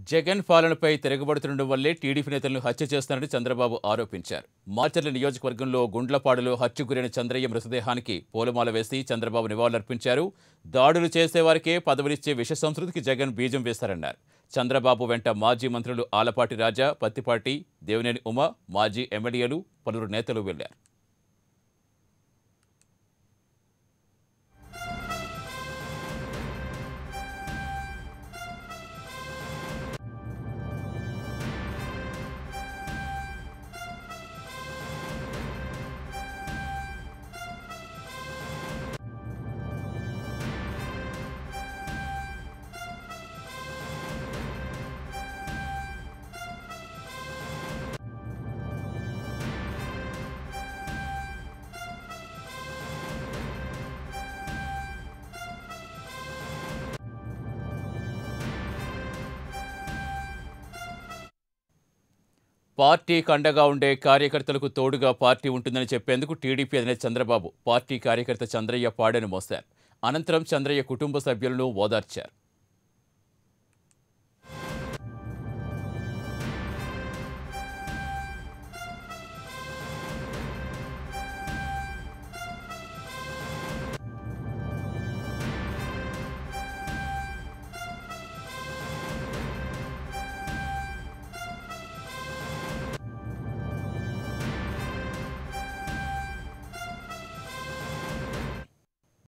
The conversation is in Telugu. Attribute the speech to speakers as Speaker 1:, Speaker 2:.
Speaker 1: జగన్ పాలనపై తిరగబడుతుండడం వల్లే టీడీపీ నేతలను హత్య చేస్తున్నారని చంద్రబాబు ఆరోపించారు. మాచర్ల నియోజకవర్గంలో గుండ్లపాడులో హత్యకు గురైన చంద్రయ్య మృతదేహానికి పూలమాల వేసి చంద్రబాబు నివాళులర్పించారు. దాడులు చేసేవారికే పదవులిచ్చే విష సంస్కృతికి జగన్ బీజం వేశారన్నారు. చంద్రబాబు వెంట మాజీ మంత్రులు ఆలపాటి రాజా, పత్తిపాటి, దేవినేని ఉమ, మాజీ ఎమ్మెల్యేలు, పలువురు నేతలు వెళ్లారు. పార్టీకి అండగా ఉండే కార్యకర్తలకు తోడుగా పార్టీ ఉంటుందని చెప్పేందుకు టీడీపీ అధినేత చంద్రబాబు పార్టీ కార్యకర్త చంద్రయ్య పాడెను మోశారు. అనంతరం చంద్రయ్య కుటుంబ సభ్యులను ఓదార్చారు.